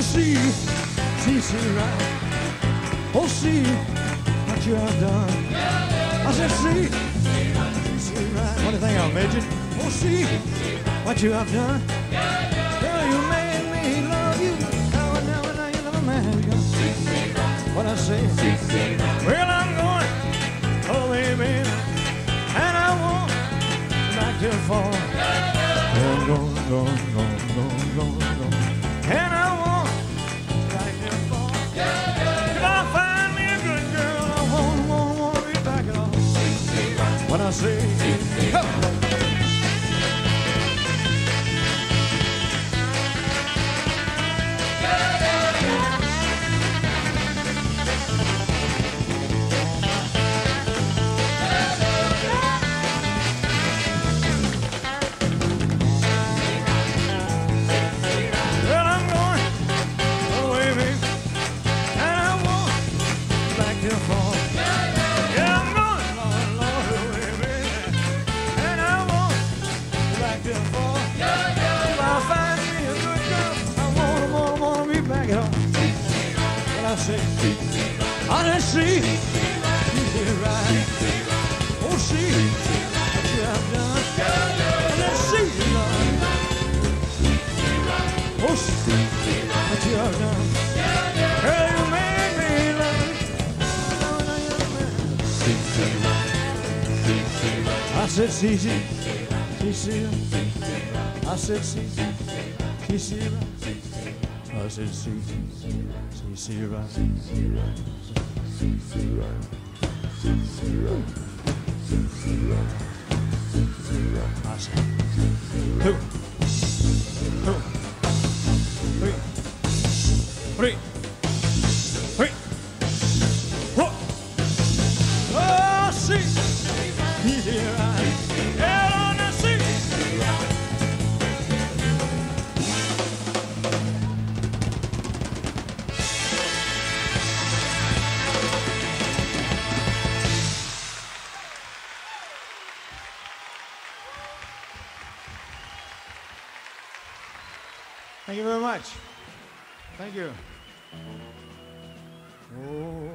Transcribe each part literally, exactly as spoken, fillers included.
see, see, see, right. Oh, see what you have done. I said, see, see, see, right. What do you think of, midget? Oh, see what you have done. Girl, you made me love you. Now and now and now you love a man. What I say? Well, I'm going away, baby, and I won't back till fall. I'm going, going, going, going, going, going, and I won't back till fall. If I find me a good girl, I won't, won't, won't be back at all. What I say? Come. I say, I didn't see, you did it right. Oh, see what you have done. I didn't see you, Lord. Oh, see what you have done. Girl, you made me love you. I said, see, see, see, see. I said, see, see, see, I said, see, see. See you right. See you right. See you right. See you right. See you right. I say, two, two, three, three, three, four. Oh, see, see you right. Hell on the sea. Thank you very much. Thank you. Oh.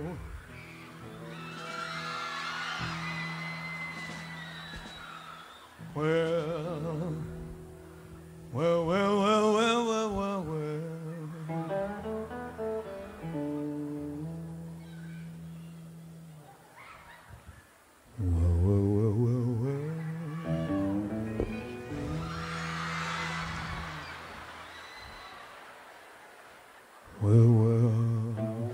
Well, well, well, well, well, well, well, well. Well, well, well, well, well. Well, well,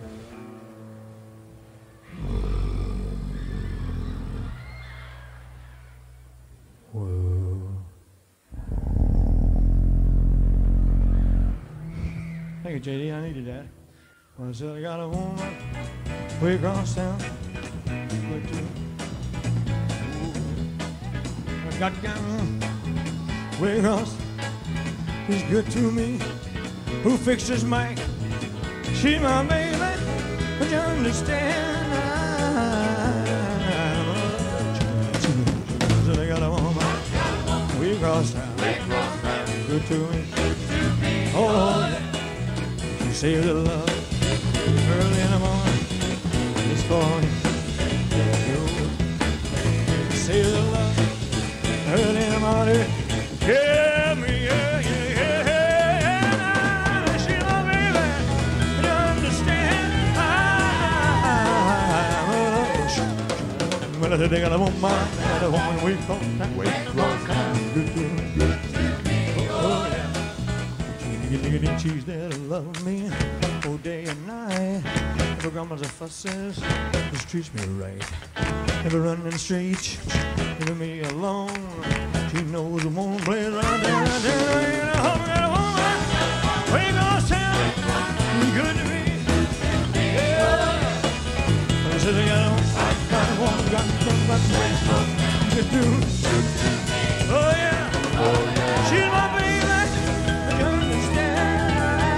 well. Thank you, J D. I needed that. Well, I said I got a woman way across town. Good to I got a guy way across. He's good to me. Who fixed his mic? She's my baby, but you understand I'm a I got a woman way across town, good to me. Oh, you say the love early in the morning, it's for you. You say the love early in the morning, yeah, me, yeah, yeah, yeah. Well, I got a woman, got a woman we call that way. Oh, yeah. Chicken, chicken, cheese that love me all day and night. Never grumbles or fusses, just treats me right. Never running straight, leaving me alone. She knows I won't play around there, right there. I got a woman, way across town, good to me. Yeah. I said I got a woman. One got from my place, good to. Oh yeah, oh yeah. She's my baby, you understand.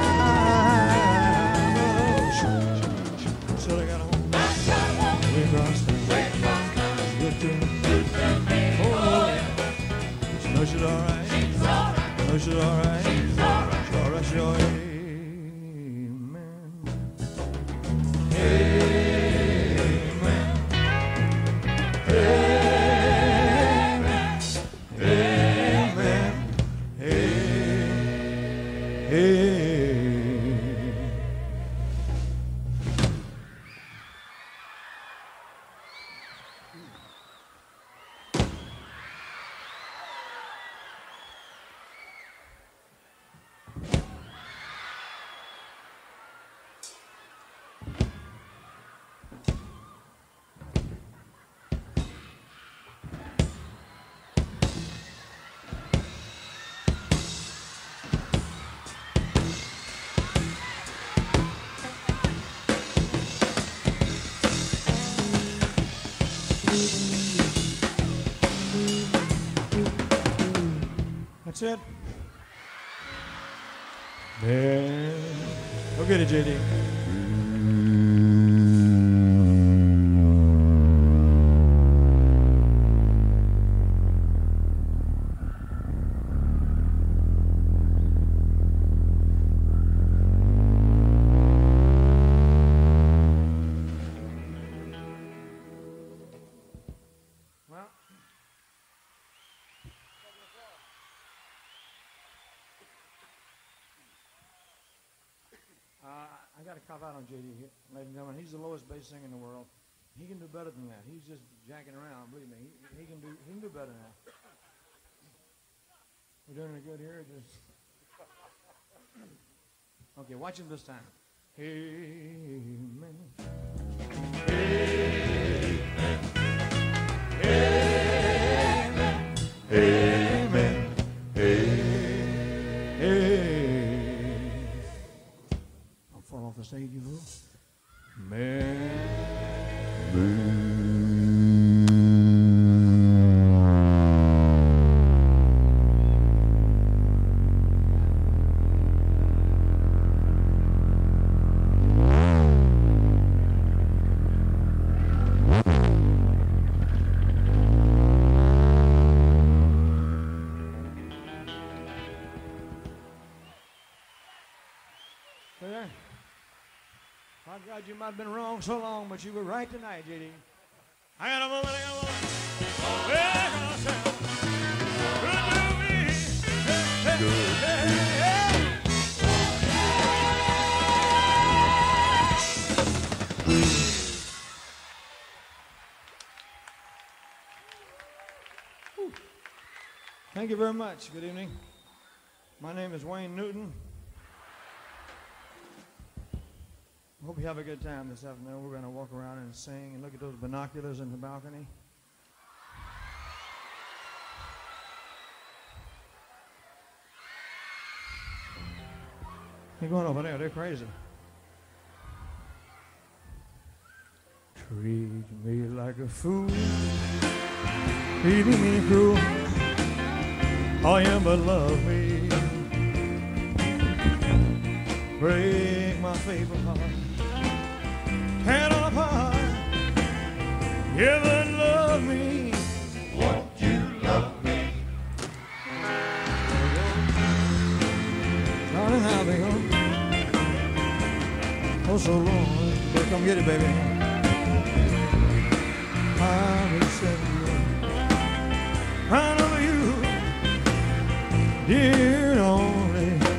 Oh, so I got a home, way across town, good to. Oh yeah, she knows she's all right. She's all right. Knows she's all right. She's all right. She's all right. That's it. Yeah. Go get it, J D. I got to cop out on J D here, ladies and gentlemen. He's the lowest bass singer in the world. He can do better than that. He's just jacking around. Believe me, he, he can do. He can do better than that. We're doing it good here. Just okay. Watch him this time. Amen. Amen. Amen. Amen. Amen. I'll fall off the stage, you little. Man. My God, you might have been wrong so long, but you were right tonight, J D. I got a moment, I got a moment. Oh, yeah, gonna sound good to me. Hey, hey, hey, hey. Thank you very much. Good evening. My name is Wayne Newton. Hope you have a good time this afternoon. We're going to walk around and sing and look at those binoculars in the balcony. They're going over there. They're crazy. Treat me like a fool, treating me cruel. Oh, yeah, but love me. Break my faithful heart. Hand on apart, yeah, but love me. Won't you love me? Darling, how they go? Oh, so long. Better come get it, baby. I've been sitting right over you, dear only.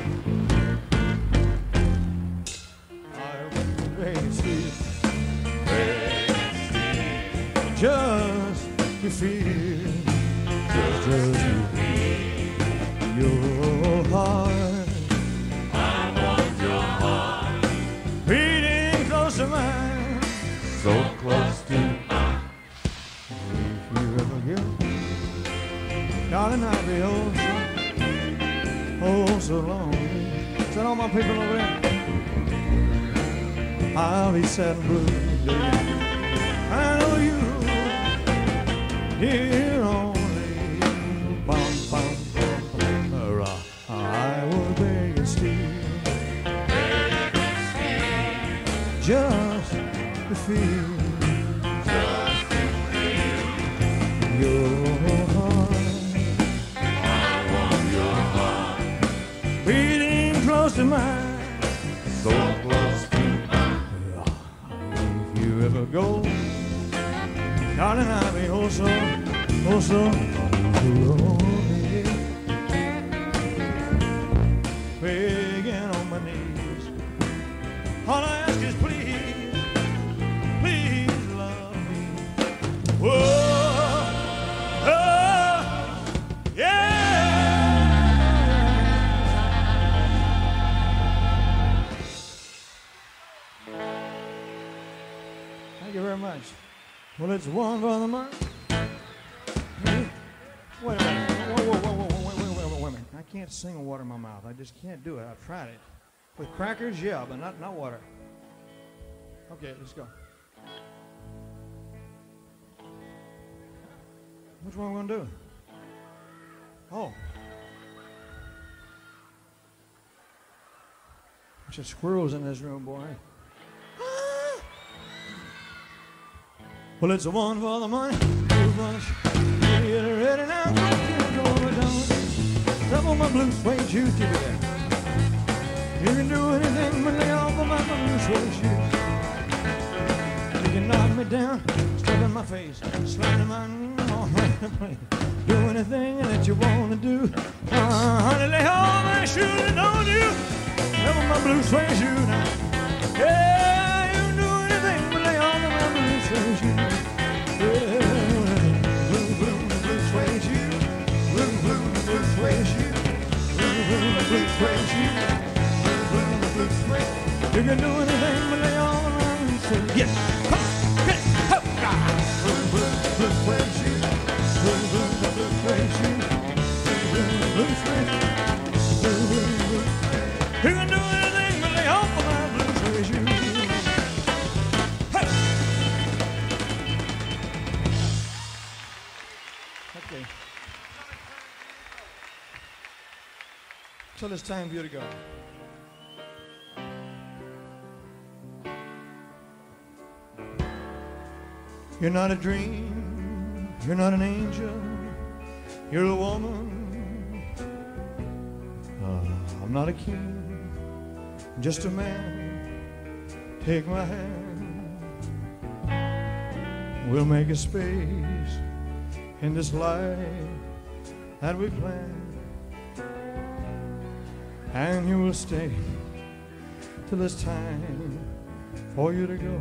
Just to feel, just to feel your heart. I want your heart beating close to mine, so close to mine. If you ever get, darling, I'll be oh so, oh so lonely. Is that all my people over there? I'll be sad and blue today. I know you. Here only, bum, bum, bum, bum, hurrah. I will beg and steal, just to feel, just to feel your heart. I want your heart beating close to mine, so close to mine. If you ever go, darling, I'll be oh so, oh so lonely, begging on my knees. All I ask is please, please love me. Whoa, oh, yeah. Thank you very much. Well, it's one for the month. Wait a minute. Whoa, whoa, whoa, whoa, whoa, wait, wait, wait, wait, wait a minute. I can't sing with water in my mouth. I just can't do it. I've tried it. With crackers, yeah, but not, not water. Okay, let's go. Which one are we going to do? Oh. Bunch of squirrels in this room, boy. Well, it's a one for the money, two for the show. Get ready now, get over down. Step on my blue suede shoes, keep it there. You can do anything but lay off of my blue suede shoes. You can knock me down, step in my face, slide in my place. Do anything that you want to do. Uh, honey, lay off my shoes and don't you step on my blue suede shoes now. Yeah, you can do anything but lay off of my blue suede shoes. Yeah, blue, blue, blue suede shoes. Blue, blue, blue suede shoes. Blue, blue, blue suede shoes. Blue, blue, blue suede. You can do anything but lay off of my blue suede. Yes, come on, get up, blue, blue, blue suede shoes. Blue, blue, blue suede shoes. Blue, blue, blue suede shoes. Blue, blue, blue. You can do anything but lay off of my blue suede shoes. Hey. Okay. Till it's time for you to go. You're not a dream, you're not an angel, you're a woman. Uh, I'm not a king, just a man. Take my hand, we'll make a space in this life that we planned, and you will stay till it's time for you to go.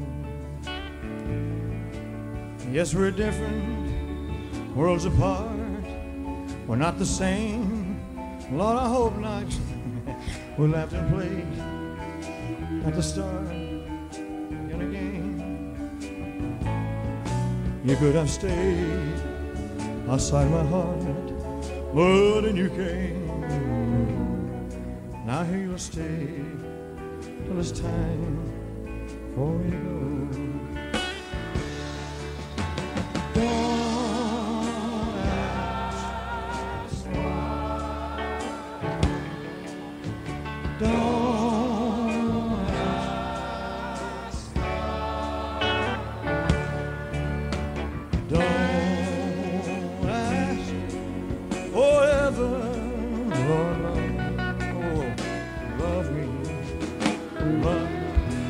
Yes, we're different, worlds apart. We're not the same. Lord, I hope not. We laughed and played at the start in a game. You could have stayed outside my heart, but then you came. Now here you'll stay till it's time for you to go. Don't ask why. Don't ask why. Don't ask forever. Lord, love, oh, love me, love me.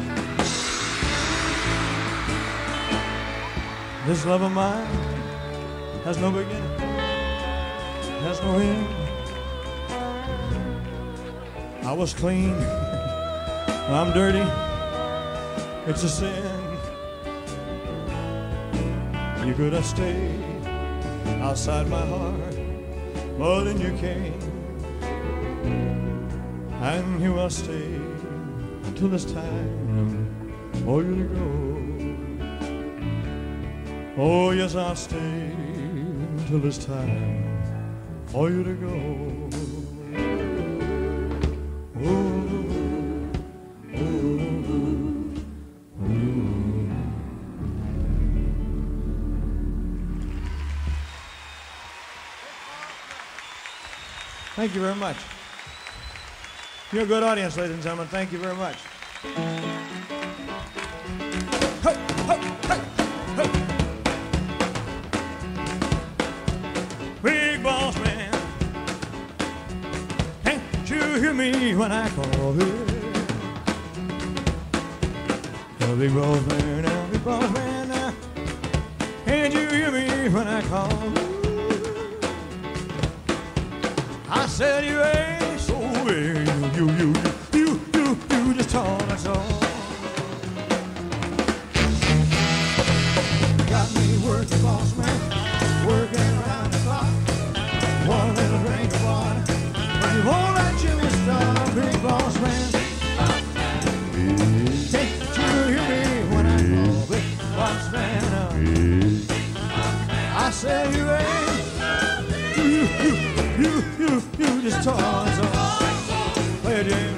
This love of mine has no beginning, has no end. I was clean, I'm dirty, it's a sin. You could have stayed outside my heart, but then you came, and you will stay until it's time for you to go. Oh, yes, I'll stay until it's time for you to go. Oh, oh, oh. Thank you very much. You're a good audience, ladies and gentlemen. Thank you very much. Hey, hey, hey, hey. Big boss man, can't you hear me when I call you? The big boss man, now, big boss man, now, can't you hear me when I call you? I said you ain't so big, you, you, you, you, you just talk, that's all. Got me working, boss man, working around the clock. One little drink of water, but you won't let Jimmy stop, big boss man. Can't you hear me when I call, big boss man? I said you ain't, you, you, you, you, you just talk, so play it, Jimmy.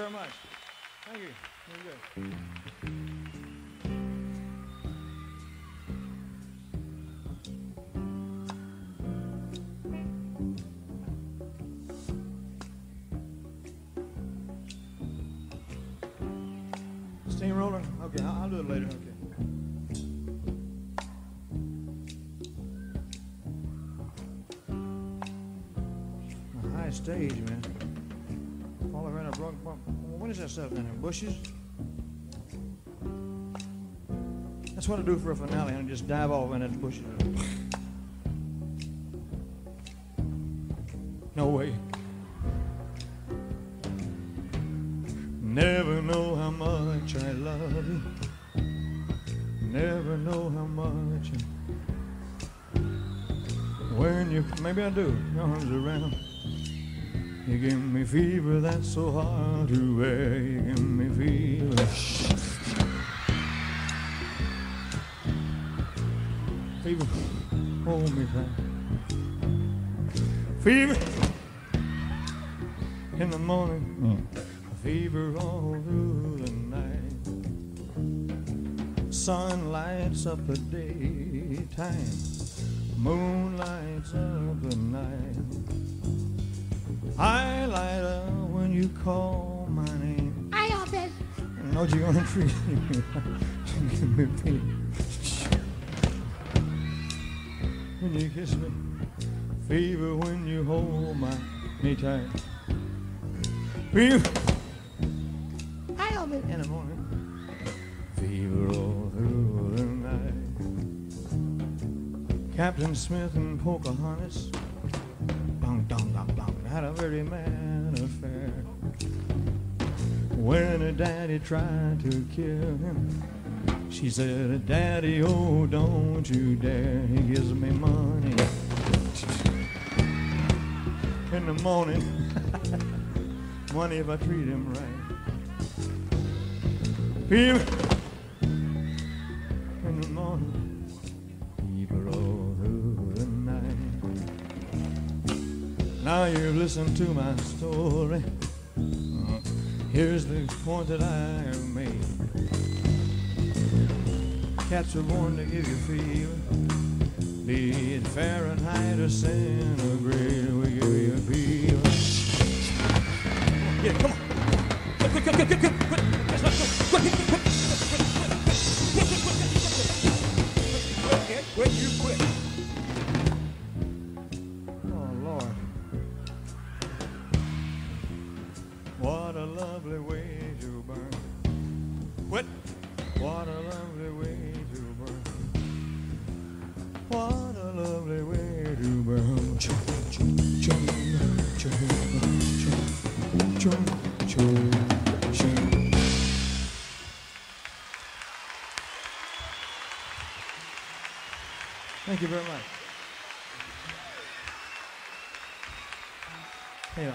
very much. Thank you. Very good. Steamroller? Okay, I'll, I'll do it later. Okay. A high stage, man. Fall around a broken bump. What is that stuff in there? Bushes? That's what I do for a finale. I just dive off in that bushes. No way. Never know how much I love you. Never know how much I... When you... Maybe I do. Your arms around. You give me fever that's so hard to bear. You give me fever. Fever. Hold me tight. Fever. In the morning. Mm. Fever all through the night. Sun lights up the daytime. Moon lights up the night. I light up when you call my name. I love it. I know you're gonna treat me. Give me peace. When you kiss me. Fever when you hold my me tight. Fever. In the morning, fever all through the night. Captain Smith and Pocahontas, dong dong dong dong, had a very mad affair. When her daddy tried to kill him, she said, "Daddy, oh, don't you dare! He gives me money in the morning, money if I treat him right." Fever in the morning, fever all through the night. Now you've listened to my story. Uh, here's the point that I have made. Cats are born to give you fever. Be it Fahrenheit or centigrade, we give you fever. Yeah, come on. Quick, quick, quick, quick, quick, quick. Quit, you quit. Oh, Lord. What a lovely way to burn. Quit. What a lovely way to burn. What a lovely way to burn. Chum, chum, chum, chum, chum, chum, chum, chum. Thank you very much. Hey,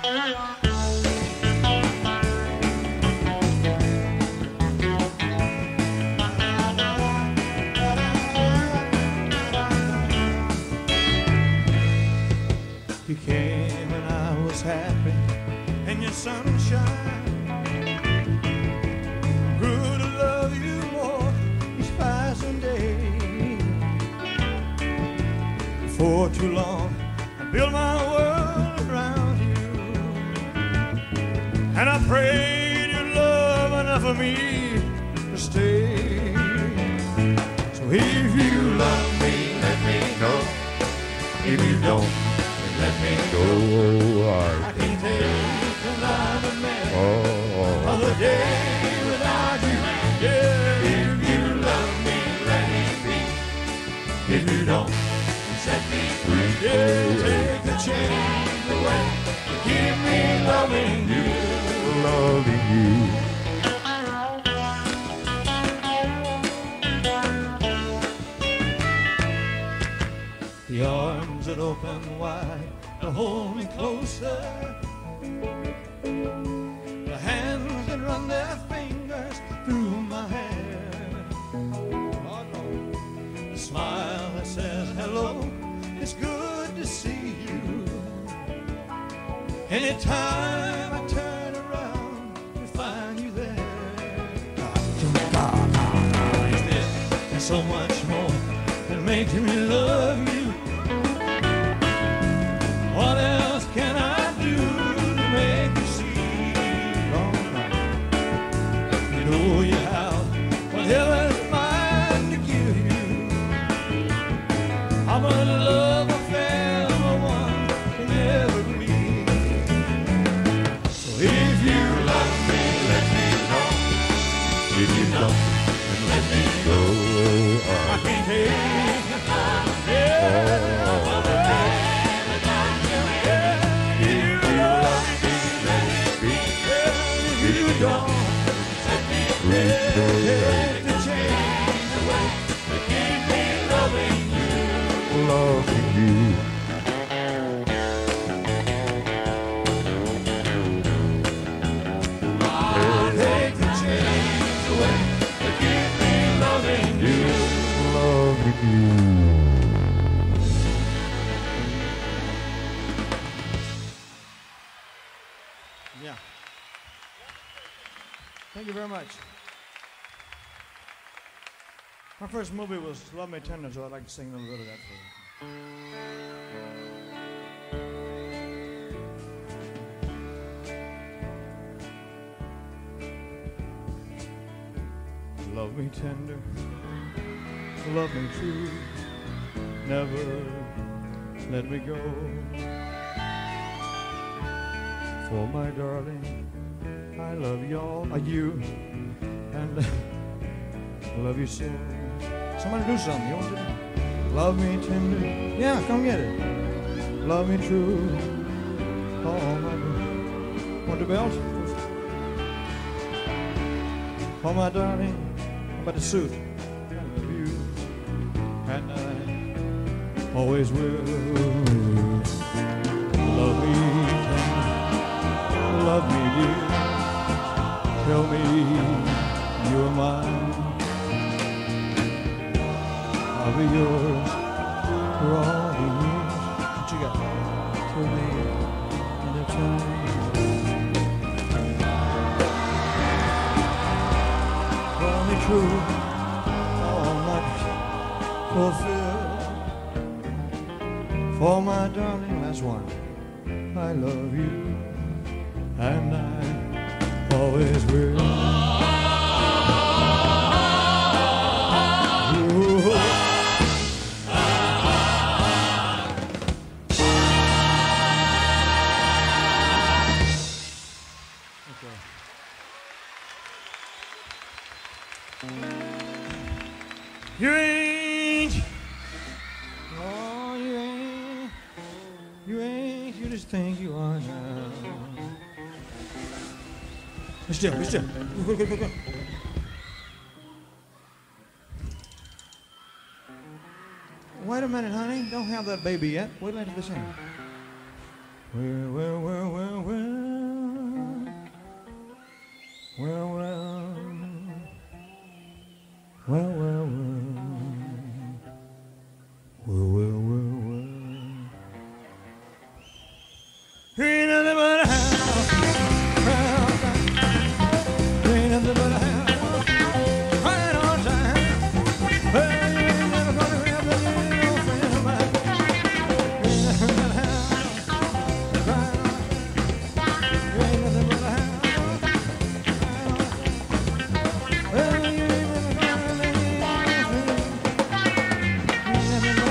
you came and I was happy in your sunshine. Grew to love you more each passing day. For too long, I built my world around you, and I prayed you'd love enough of me to stay. So if you love me, let me know. If you don't, then let me go. I can take another minute oh, of the day without you. Yeah, if you love me, let it be. If you don't, set me free. Yeah, take the chains away. Keep me loving you, loving you. The arms that open wide to hold me closer. The hands that run their fingers through my hair. Oh, no. The smile that says hello. It's good to see you. Anytime I turn around, so much more than making me love you. What else can I do to make you see? Long night, you know you have whatever's mine to give you. I'm a love affair, the one can never be. So if you love me, let me know. If you don't, then let me go. I can't take it. Yeah. Oh, if you love me, let me be. If you don't, let me take the chains away to keep me loving you, loving you. I'll take the chains away to keep me loving you, loving you. Yeah. Thank you very much. My first movie was Love Me Tender, so I'd like to sing a little bit of that for you. Love me tender, love me true, never let me go. For my darling, I love y'all, uh, you, and uh, love you so. Somebody do something, you want to? Love me tender, yeah, come get it. Love me true, oh my, want the belt? For my darling, how about the suit? I love you, and I always will. Love me tender, love me dear, tell me you're mine. I'll be yours for all the years. What you got? Tell me anytime. Tell me true, all much fulfilled. For my darling, last one, I love you, and I always will. You ain't, oh, you ain't, you ain't, you just think you are now. Be still, be still. Go, go, go, go. Wait a minute, honey. Don't have that baby yet. Wait later this end. Well, well, well, well, well. Well, well. Well, well, well. Well, well, well, well. Ain't nothing but a house. Ain't nothing but a house. Right on time. Well, you ain't never gonna have a little friend of mine. Ain't nothing but a house. Right on time. You ain't nothing but a house. Right on time. Well, you ain't never gonna have a little friend.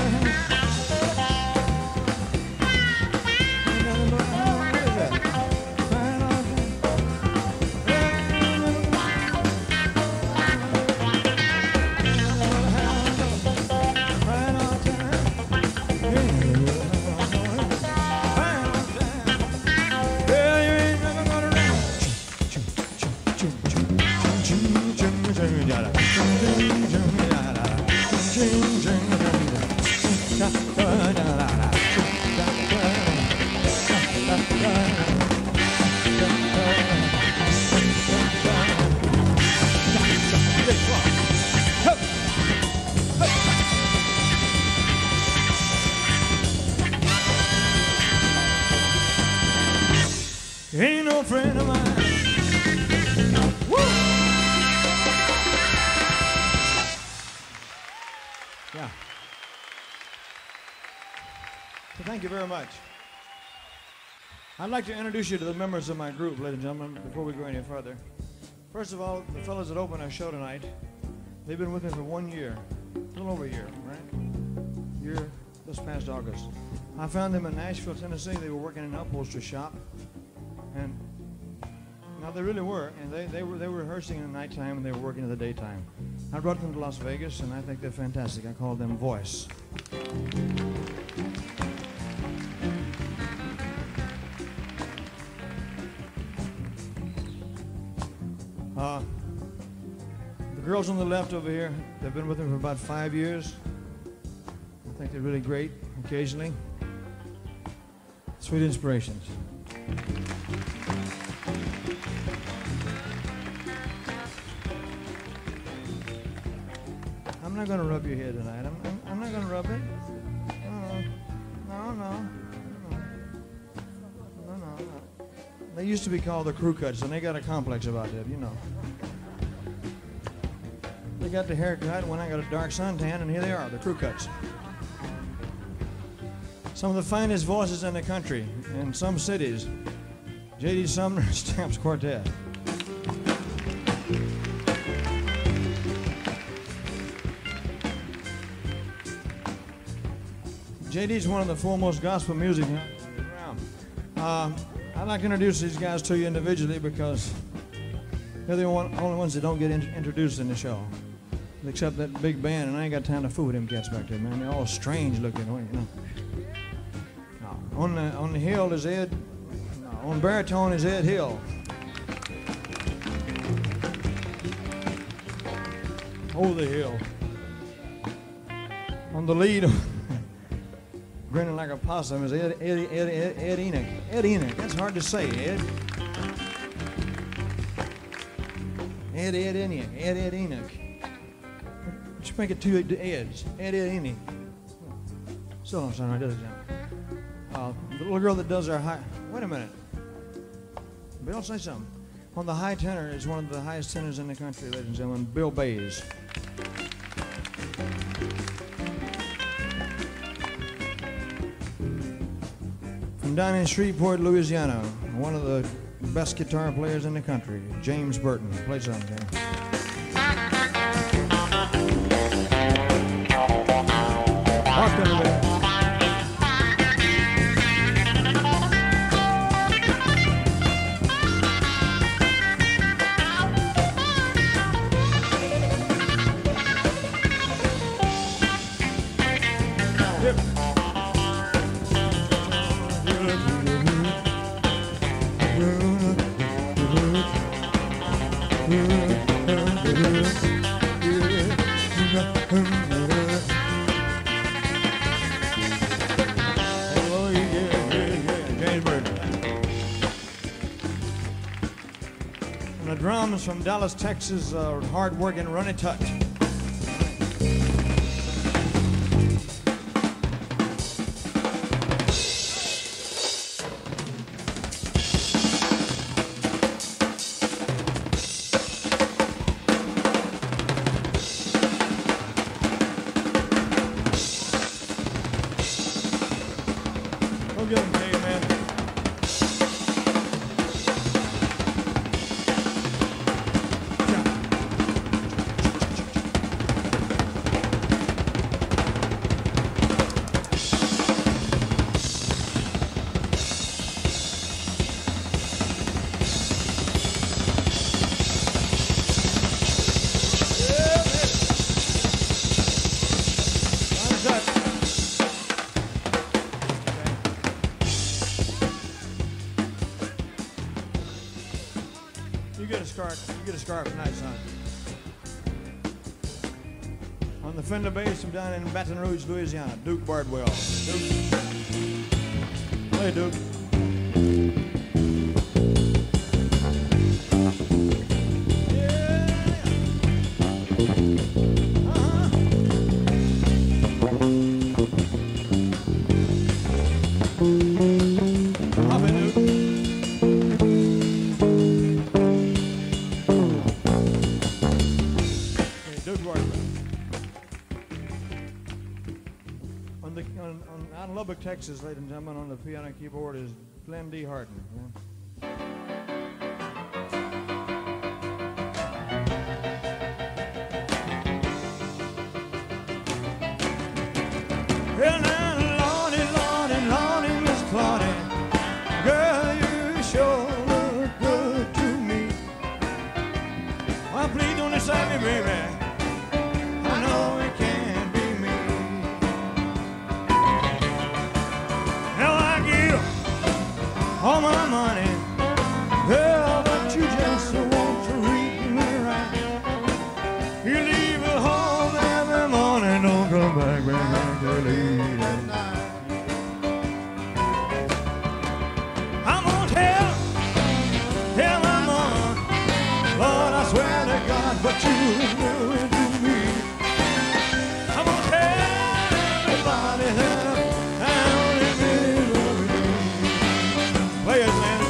Ain't no friend of mine. Woo! So thank you very much. I'd like to introduce you to the members of my group, ladies and gentlemen, before we go any further. First of all, the fellows that open our show tonight, they've been with me for one year, a little over a year, right? Year this past August. I found them in Nashville, Tennessee. They were working in an upholstery shop, and now they really were, and they, they were they were rehearsing in the nighttime and they were working in the daytime. I brought them to Las Vegas, and I think they're fantastic. I call them Voice. Uh, the girls on the left over here, they've been with them for about five years. I think they're really great occasionally. Sweet Inspirations. I'm not going to rub your head tonight. I'm, I'm, I'm not going to rub it. No, no, no, no, no, no, no. They used to be called the Crew Cuts, and they got a complex about that, you know. They got the haircut when I got a dark suntan, and here they are, the Crew Cuts. Some of the finest voices in the country, in some cities. J D Sumner Stamps Quartet. J D's one of the foremost gospel music around. Uh, I'd like to introduce these guys to you individually because they're the one, only ones that don't get in, introduced in the show. Except that big band, and I ain't got time to fool with them cats back there, man. They're all strange looking, you know. No. On the on the hill is Ed. No, on baritone is Ed Hill. Over the hill. On the lead, grinning like a possum is Ed, Ed, Ed, Ed, Ed Enoch. Ed Enoch, that's hard to say, Ed. Ed, Ed Enoch, Ed, Ed Enoch. Let's make it two Eds. Ed, Ed Enoch. Still don't sound right, does it, John? Uh, the little girl that does our high, wait a minute. Bill, say something. On the high tenor is one of the highest tenors in the country, ladies and gentlemen, Bill Bays. From down in Shreveport, Louisiana, one of the best guitar players in the country, James Burton. Play something, James. Walk in a minute. Drums from Dallas, Texas, uh, hard-working Ronnie Tutt. Go get him, Dave, man. You get a scarf. You get a scarf tonight, son. On the Fender bass from down in Baton Rouge, Louisiana, Duke Bardwell. Duke. Play, Duke. Out in Lubbock, Texas, ladies and gentlemen, on the piano keyboard is Glenn D. Harden. Yeah. Well, now, Lordy, Lordy, Lordy, Miss Claudie, girl, you sure look good to me. Well, please don't deceive me, baby. I know it can't be me. Now I give all my money, girl, but you just want to read me right. You leave at home every morning, don't come back, baby, till late at night. I'm gonna tell, tell my mama, Lord, I swear to God, but you do it to me. I'm gonna tell everybody that I only been loving you. Play it, man.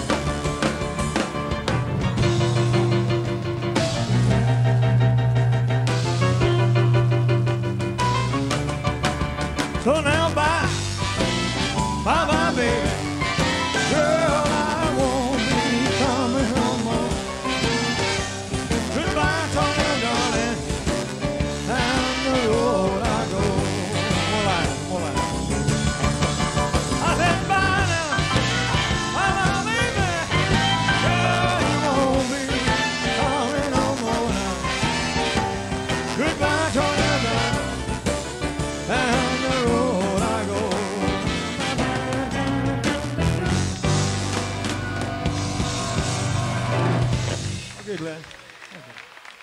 So now bye, bye bye baby, girl I won't be coming no more. Goodbye Tony darling, down the road I go. More line, more line. I said bye now, bye bye baby, girl you won't be coming no more now. Goodbye Tony darling, down the road I go. Okay, Glenn. Okay.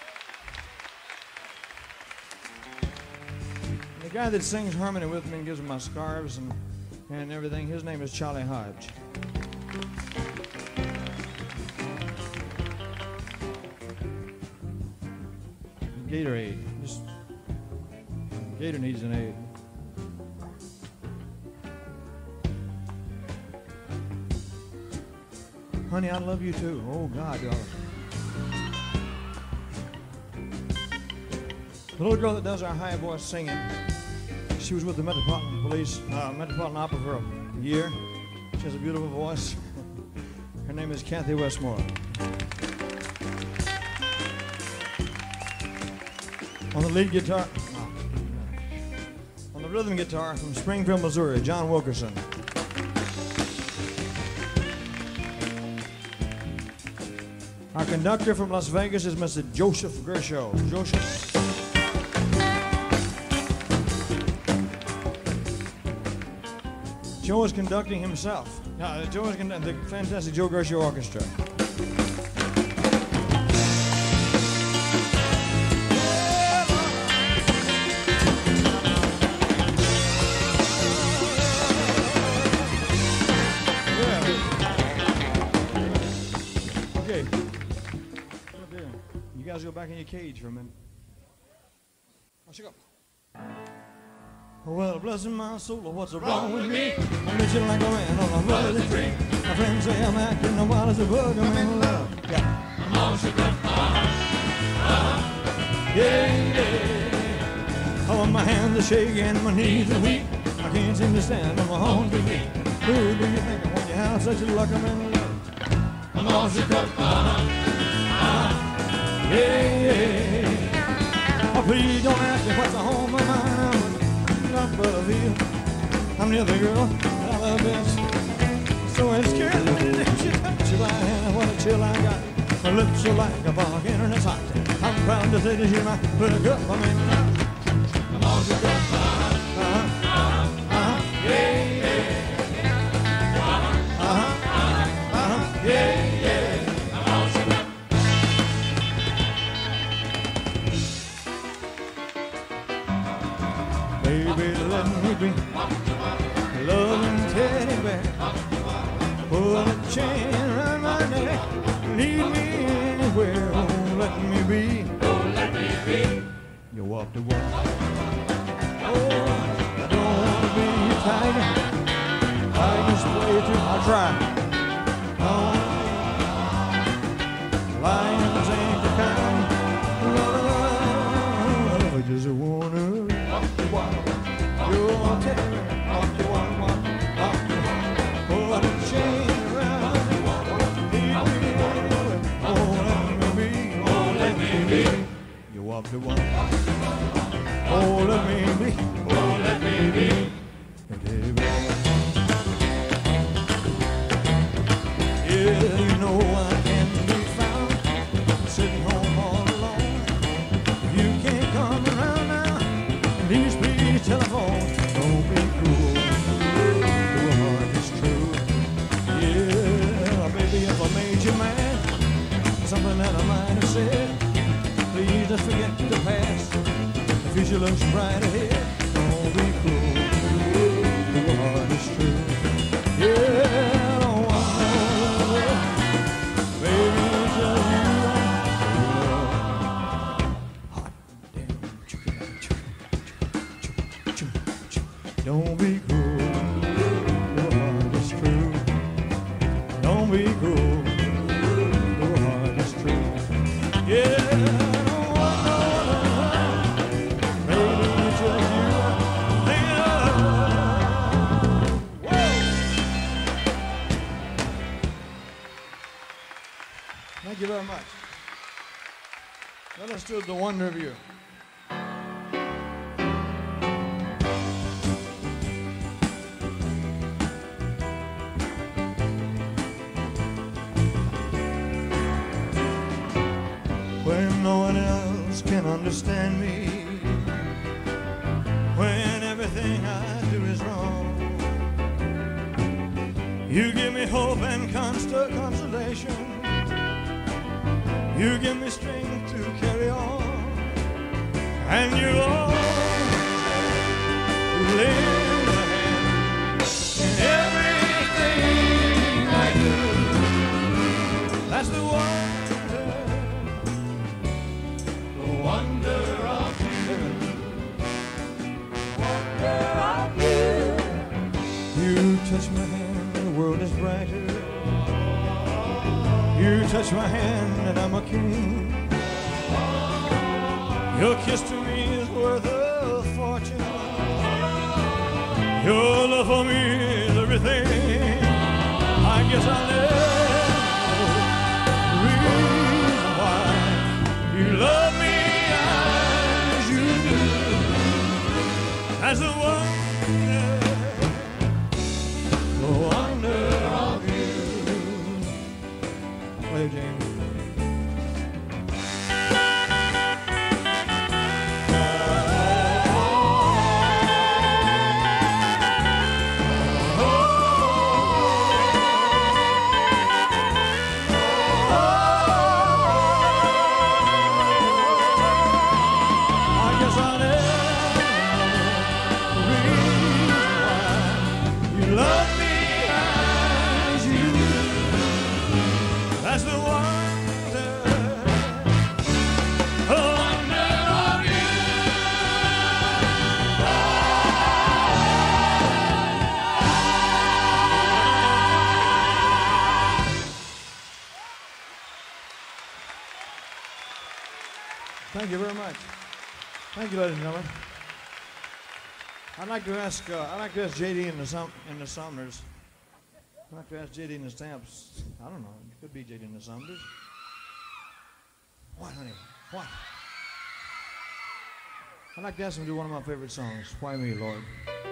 The guy that sings harmony with me and gives me my scarves and, and everything, his name is Charlie Hodge. Gatorade. Just, Gator needs an aid. Honey, I love you too. Oh, God, darling. The little girl that does our high voice singing, she was with the Metropolitan Police, uh, Metropolitan Opera for a year. She has a beautiful voice. Her name is Kathy Westmore. On the lead guitar, oh, on the rhythm guitar from Springfield, Missouri, John Wilkerson. Our conductor from Las Vegas is Mister Joseph Gershow. Joseph. Joe is conducting himself. No, Joe is conducting the fantastic Joe Gershow Orchestra. You guys go back in your cage for a minute. Oh, she go. Well, bless my soul, what's wrong with me? I'm itching like a man on a muddy tree. My friends say I'm acting the wild as a bug. I'm in love. Yeah. I'm all shook up. Uh-huh. Yeah, yeah. Oh, my hands are shaking, my knees are weak. I can't seem to stand on my own two feet. Who do you think of when you have such a luck? I'm in love. I'm all shook up. Uh-huh. Yeah, yeah. Oh, please don't ask me what's on my mind. Not but I feel I'm the other girl that I love best. So insecure that she touch you by hand. What a chill I got. My lips are like a volcano and it's hot. I'm proud to say that you're my little girl. I'm in love. I'm all shook up. Uh-huh. Uh-huh. Uh-huh. Yeah, yeah. Uh-huh. Uh-huh. Uh-huh. Yeah, yeah. I'm all shook up. Baby, let me be loving teddy bear. Put a chain around my neck, lead me anywhere. Oh, let me be. Oh, let me be. You walk the walk. Oh, I don't want to be your tiger. I just play too. I try. I want to be lions ain't the kind. I just wanna walk the walk. You're a terror. Walk the walk. we go. Your heart is true. Yeah, I don't want no other. Maybe it's just you I'm thinking of. Whoa. Thank you very much. Let us do The Wonder of You. When no one else can understand me, when everything I do is wrong, you give me hope and constant consolation. You give me strength to carry on, and you always lend a hand in everything I do. That's the wonder, the wonder of you, wonder of you. You touch my hand, the world is brighter. You touch my hand and I'm a king. Your kiss to me is worth a fortune. Your love for me is everything. I guess I'll never know the reason why you love me as you do. As the wonder, the wonder of you. Play, James. Thank you very much. Thank you, ladies and gentlemen. I'd like to ask, uh, I'd like to ask J D and the Sum and the Sumners. I'd like to ask J D and the Stamps. I don't know. It could be J D and the Sumners. What, honey? What? I'd like to ask them to do one of my favorite songs. Why Me, Lord?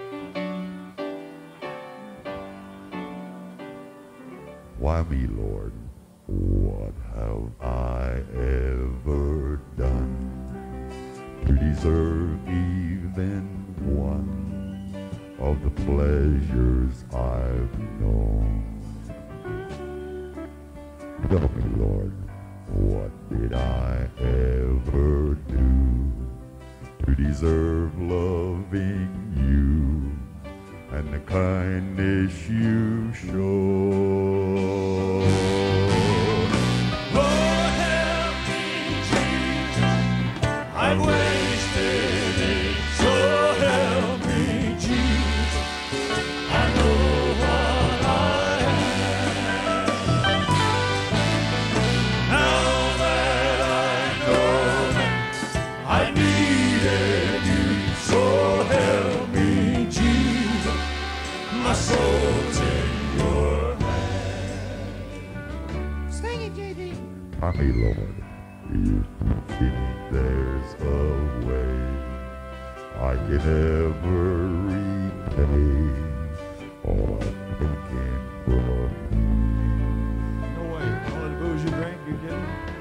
Why me, Lord? What have I ever done to deserve even one of the pleasures I've known? Tell me, Lord, what did I ever do to deserve loving you and the kindness you show? I've wasted it, so help me, Jesus. I know what I am. Now that I know I needed you, so help me, Jesus. My soul's in your hands. Sing it, J D. Tell me, Lord, you think there's a way I can ever repay all I'm thinking from you? No way. All the booze you drank, you kidding?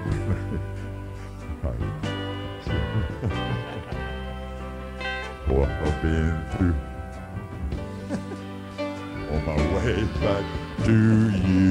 What I've been through on my way back to you.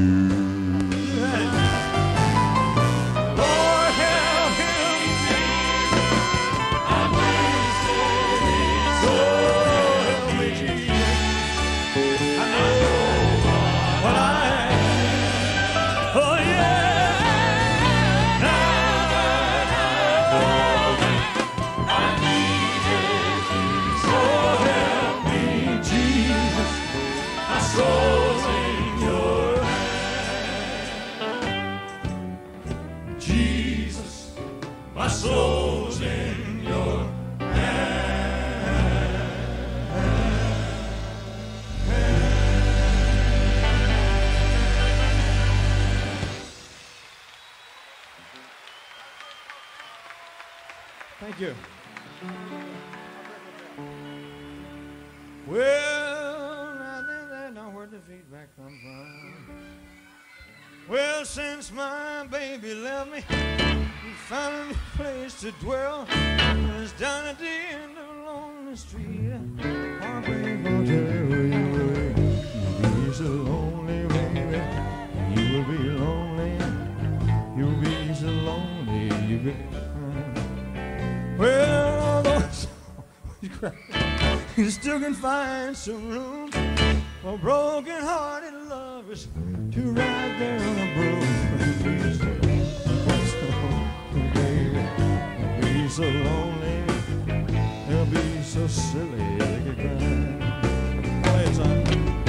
Thank you. Well, now then, then, now where'd the feedback come from? Well, since my baby left me, he found a new place to dwell. It's down at the end of a lonely street. Heartbreak will tell you you'll be so lonely, baby. You will be lonely. You'll be so lonely. You be. Well, although you still can find some room for broken-hearted lovers to ride there on a broom. Be so lonely, baby. Be so lonely. They'll be so silly they could cry. Play it, son.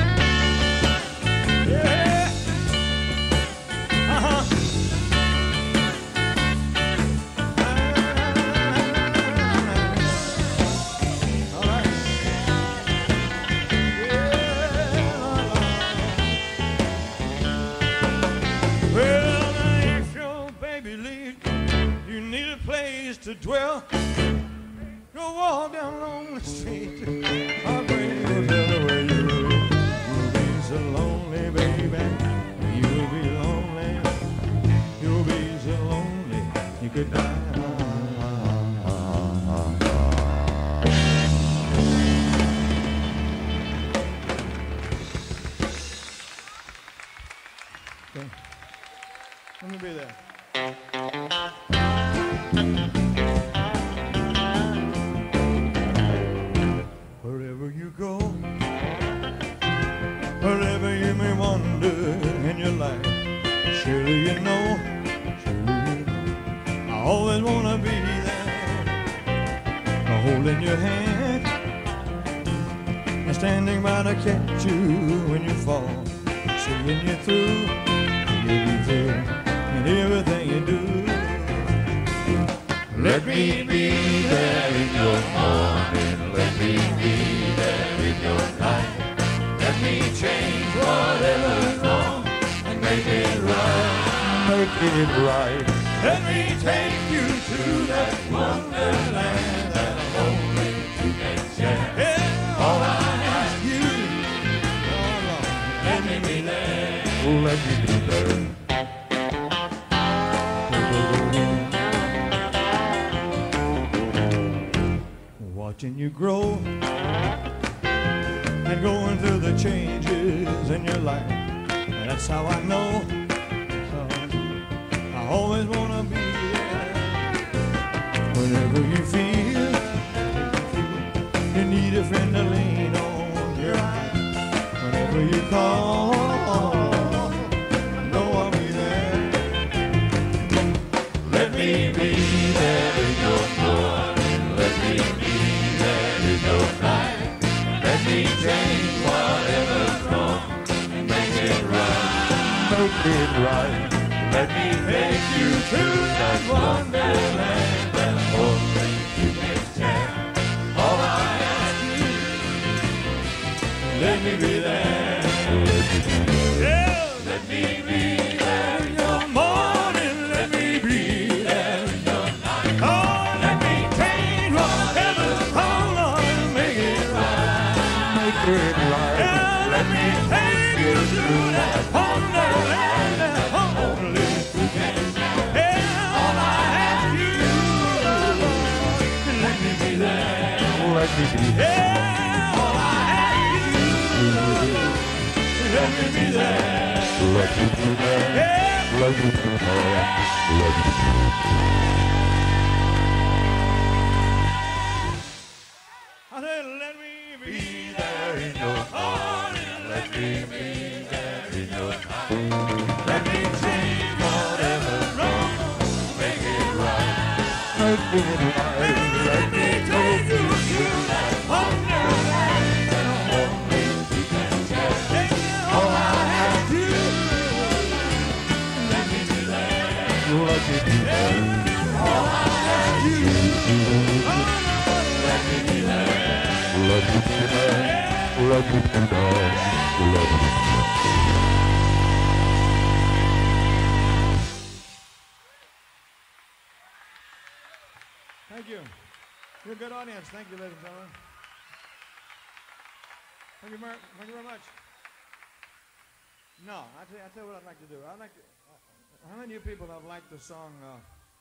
Yeah. Uh-huh. To dwell, go walk down along the street. Heartbreak will tell the way you will. You'll be so lonely, baby. You'll be lonely. You'll be so lonely. You could die. Okay. Let me be there. Wherever you go, wherever you may wander in your life, surely you know, surely you know, I always want to be there, holding your hand, and standing by to catch you when you fall, seeing you through, you'll be through in everything you do. Let me be there in your morning, let me be there in your night. Let me change whatever's wrong and make it right, make it right. Let me take you to that wonderland that only you can share. Yeah, all I ask you, oh Lord, let me be there, let me be there. Watching you grow and going through the changes in your life. And that's how I know. So I always want to be there. Whenever you feel you need a friend to lean on, your eye. Whenever you call, know I'll be there. Let me be there in your morning. Let me be night. Let me change whatever's wrong and make it right, make it right. Let me take you to that wonderland that only you can share. All I ask you, let me be there. Yeah, let me be there in your morning. Let me be there in your night. Oh, let me change whatever's wrong. It right. Yeah, let me take you to that wonderland that only you can share. Yeah, all I ask you, Lord, let me be there. Let me be there. Yeah, all I ask you, Lord, let me be there. Let me be there. Yeah, let me be there. Let me be there. I said, let me be there in your morning, let me be there in your night. Let me change whatever's wrong, make it right, make it right. Let me take you to that wonderland that only you can share. All I have to do, let me be there, let me be there. All I have to do, let me be there. Let me be there, let me be there, let me be there. Thank you. You're a good audience. Thank you, ladies and gentlemen. Thank you very, thank you very much. No, I tell you, I tell you what I'd like to do. I'd like to. Uh, how many of you people have liked the song? Uh,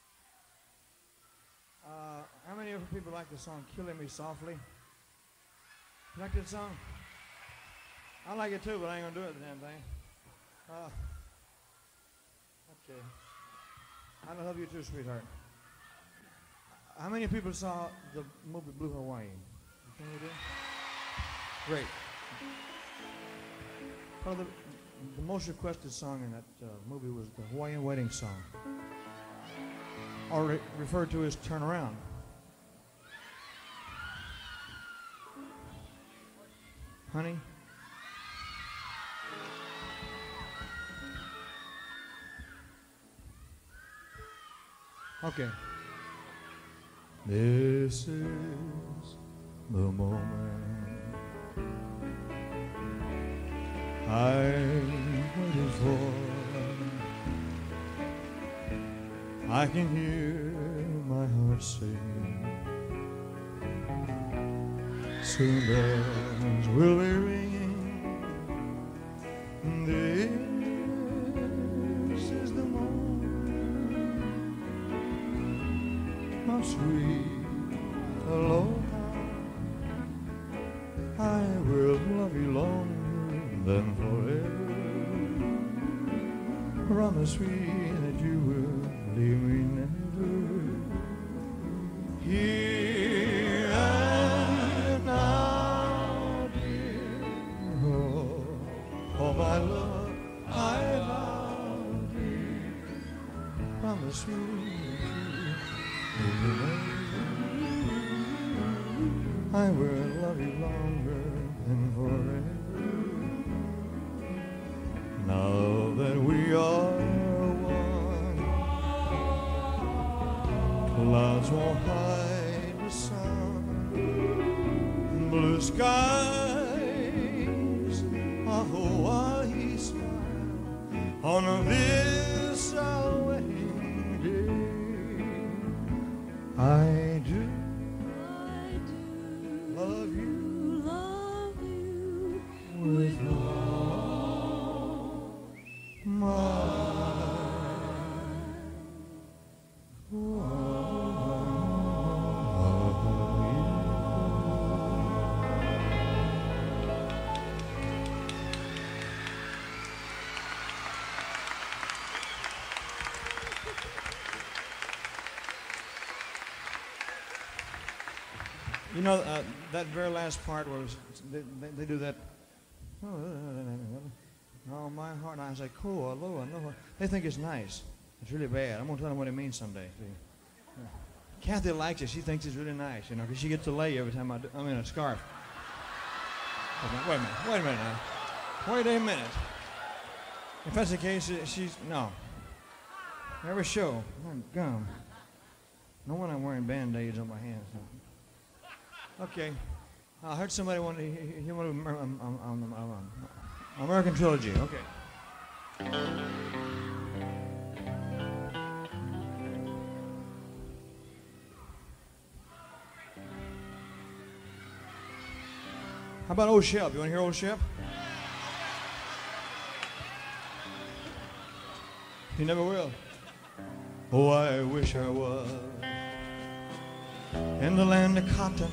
uh, how many of you people like the song "Killing Me Softly"? You like that song? I like it too, but I ain't gonna do it the damn thing. Uh, okay. I love you too, sweetheart. How many people saw the movie Blue Hawaii? You think you did? Great. Well, the, the most requested song in that uh, movie was the Hawaiian Wedding Song, or re referred to as "Turn Around." Honey? Okay. This is the moment I'm waiting for. I can hear my heart sing. Soon bells will be ringing. This is the moment, my sweet aloha. I will love you longer than forever. Promise me that you will leave me never. Here and now, dear. Oh, oh my love, I love you. Promise me that you will leave me never. I will love you longer than forever. Now that we are one, clouds won't hide the sun. Blue skies of Hawaii smile on this our wedding day. I do. Love you, love you with all my You know, uh, that very last part was, they, they, they do that, oh, my heart, and I was like, cool, hello, I know. They think it's nice. It's really bad. I'm going to tell them what it means someday. See? Yeah. Kathy likes it. She thinks it's really nice, you know, because she gets a lay every time I do, I'm in a scarf. Wait a minute, wait a minute now. Wait a minute. If that's the case, she's, no. Every show, my gum. No wonder I'm wearing Band-Aids on my hands. Okay, I heard somebody wanted he, he wanted um, um, um, um, um, American Trilogy. Okay. How about Old Shep? You want to hear Old Shep? You never will. Oh, I wish I was in the land of cotton.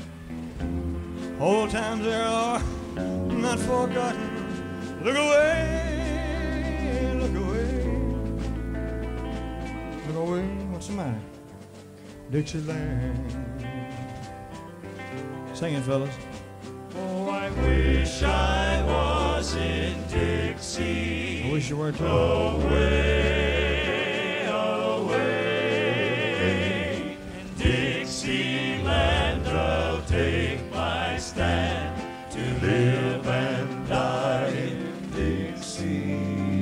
Old times there are not forgotten. Look away, look away, look away. What's the matter? Dixieland. Sing it, fellas. Oh, I wish I was in Dixie. I wish you were too. Away, away, in Dixieland I'll take my stand to live and die in Dixie.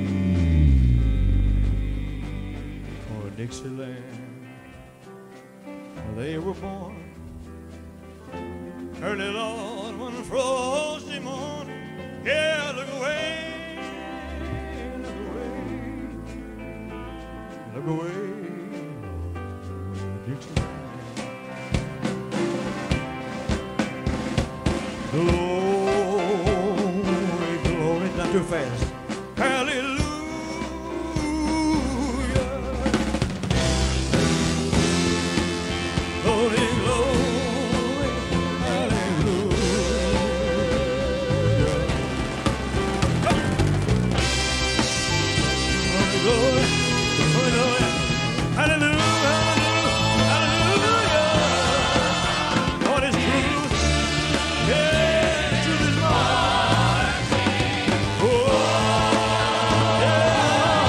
Oh, Dixieland, where they were born. Early Lord, one frosty morning. Yeah, look away, look away, look away, Dixieland. not too fast. Hallelujah. Glory, glory, hallelujah. Glory, glory, glory, glory, hallelujah, hallelujah. Lord is truth, yeah, truth is mine. Oh, yeah.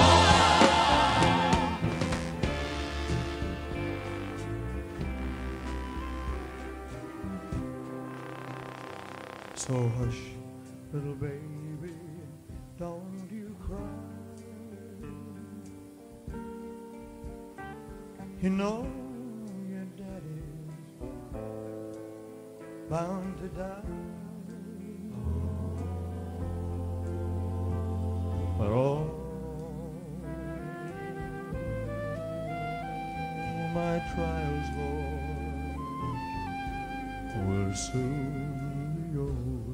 So hush, little baby, don't you cry. You know your daddy's bound to die. But all my trials, Lord, will soon be over.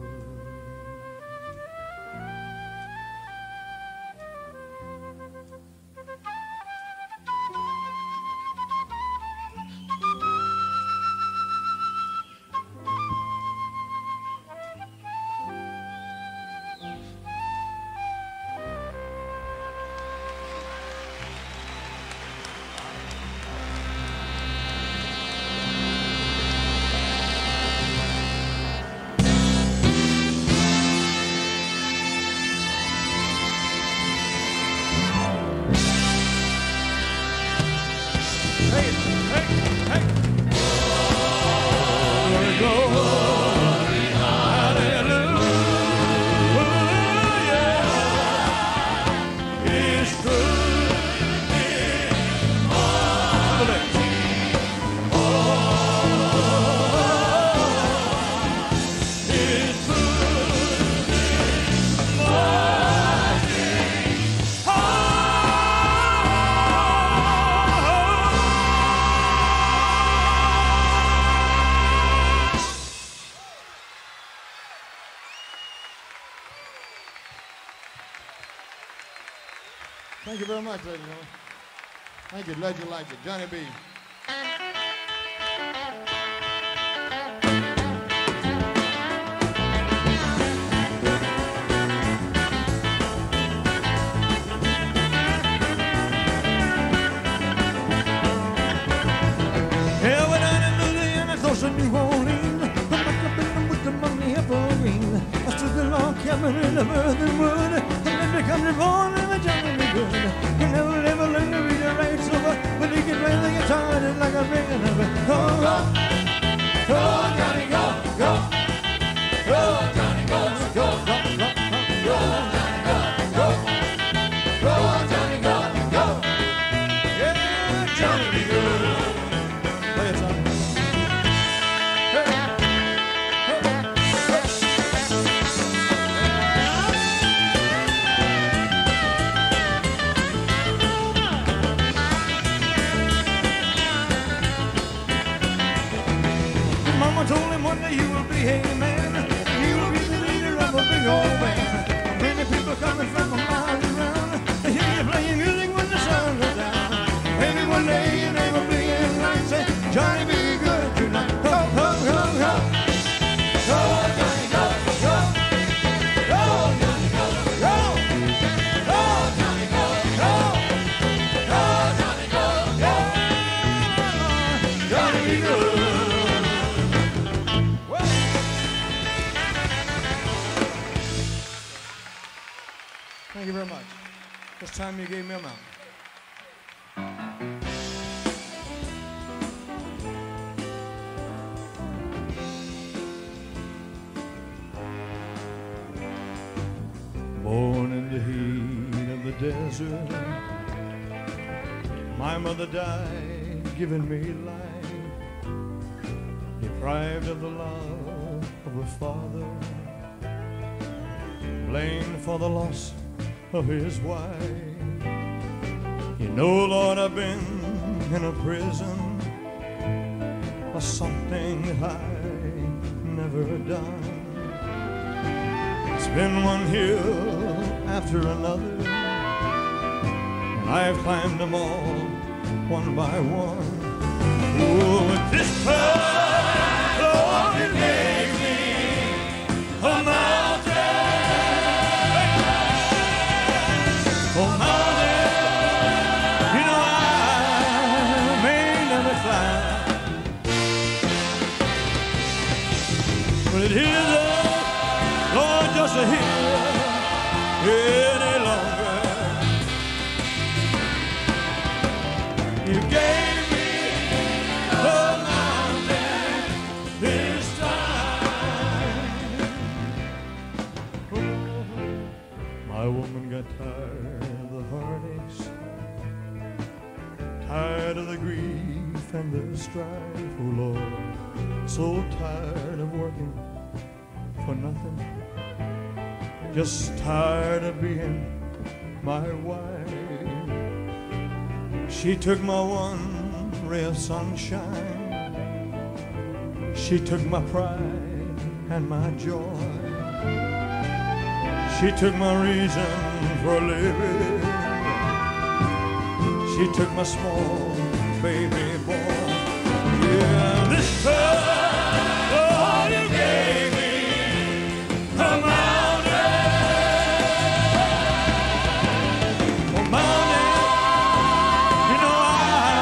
Hey, hey, hey. Glory, glory, hallelujah. It's true, it's mine. Oh, it's true, it's mine. Oh, Thank you very much, ladies and gentlemen. Thank you. Glad you liked it. Johnny B. Yeah, when I knew the end, I thought of New Orleans. I'm back up in them with the money evergreen. I stood the log cabin in the birthing wood. And then become the born and the Johnny be good. You never, never learn to read a right silver. But he can play the guitar and it's like a ringing of it. Go, go, go, Johnny, go, go. Go, Johnny, go, go, go, go, go, Johnny, go, go. Go, Johnny, go, go. Yeah, Johnny be good. Play it, son. Hey. Hey. Mama told him one day you will be a man. You will be the leader of a big old band. Many people coming from a mile around. They hear you playing music when the sun goes down. Maybe one day your name will be in line. Say, Johnny, be good tonight. Go, go, go, go. Go, Johnny, go, go. Go, Johnny, go, go. Go, Johnny, go, go. Go, Johnny, go, go. Johnny, be good. Well, thank you very much. This time you gave me a mountain. Born in the heat of the desert, my mother died giving me life, deprived of the love of a father, blamed for the loss of his wife. You know, Lord, I've been in a prison for something I never done. It's been one hill after another, and I've climbed them all one by one. Oh, but this time, Lord, you gave me a mountain. Oh, mountain, you know I may never climb, but it isn't, Lord, just a hill any longer. You gave me a mountain this time. Oh, my woman got tired of the heartaches, tired of the grief and the strife, oh Lord, so tired of working for nothing, just tired of being my wife. She took my one ray of sunshine, she took my pride and my joy, she took my reason for living, she took my small baby boy. Yeah, this time, oh, you gave me a mountain, a mountain, you know I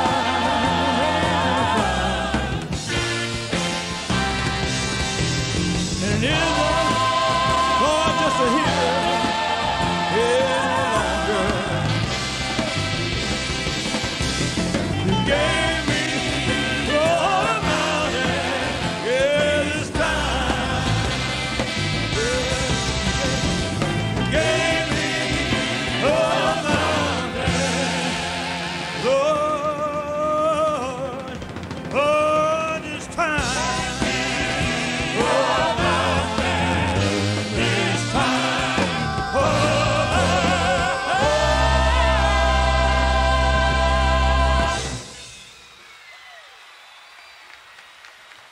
and it isn't, Lord, just a hill any longer. You gave me a mountain, yeah, this time. You gave me a mountain, Lord, oh, this time. Oh, mountain, this time. Oh,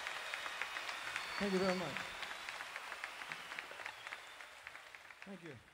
thank you very much. Thank you.